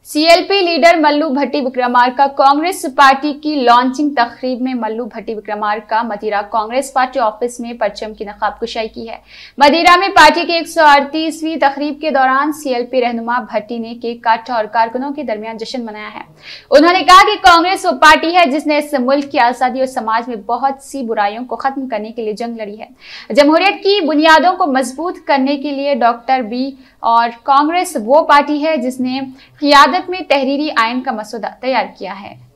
CLP leader Mallu Bhatti Vikramarka Congress party की launching तकरीब में मल्लू भट्टी विक्रमार्का मदिरा कांग्रेस पार्टी ऑफिस में परचम की नकाबकुशाई की है। मदिरा में पार्टी की 138वीं तकरीब के दौरान सीएलपी रहनुमा भट्टी ने केक काटा और कारकुनों के दरमियान जश्न मनाया है। उन्होंने कहा कि कांग्रेस वो पार्टी है जिसने इस मुल्क की आजादी और समाज में बहुत सी बुराइयों को खत्म करने के लिए जंग लड़ी है। जमहूरियत की बुनियादों को मजबूत करने के लिए डॉक्टर बी और कांग्रेस वो पार्टी है जिसने क़ियादत में तहरीरी आइन का मसौदा तैयार किया है।